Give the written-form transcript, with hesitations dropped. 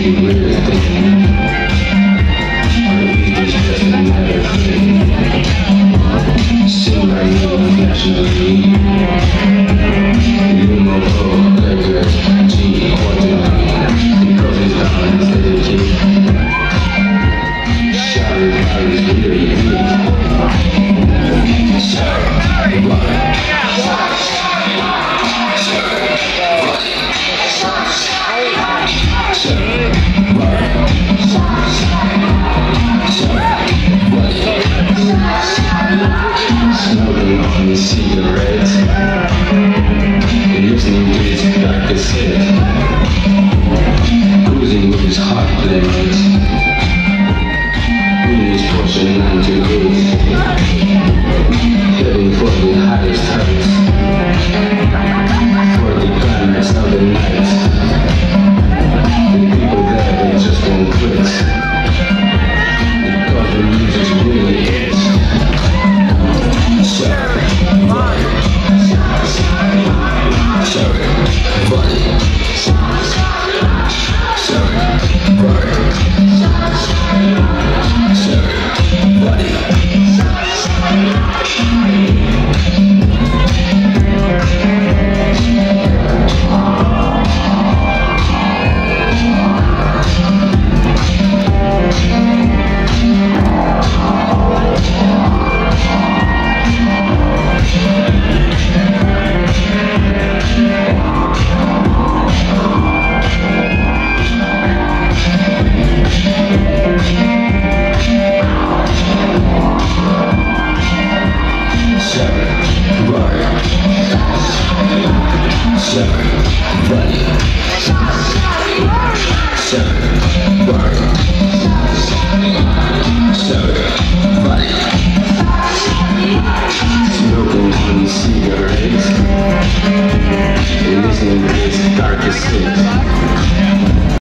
Smoking on his cigarette, listening to his black cassette, cruising with his heart playmate, in his Porsche 9 heading for the highest heights, for the climax of the night. The people there, they just won't quit, because the music's really hits. Sharevari, Sharevari, Sharevari, Sharevari.